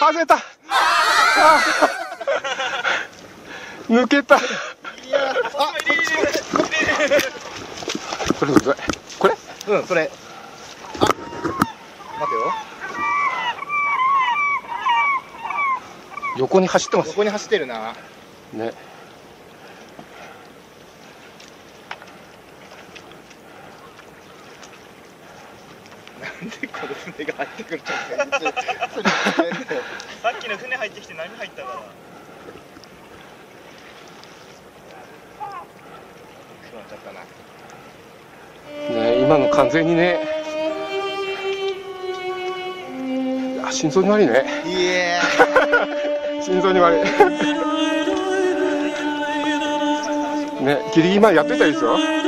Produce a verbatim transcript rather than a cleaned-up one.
外れた。あ抜けた。いやあこれどれこれうんそれあ待てよ横に走ってます。 横に走ってるなね。 なんでこの船が入ってくるんだよさっきの船入ってきて波入ったから決まっちゃったなね、今の完全にね、あ、心臓に悪いね。 いや心臓に悪い。ね、ギリギリまでやってたらいいですよ。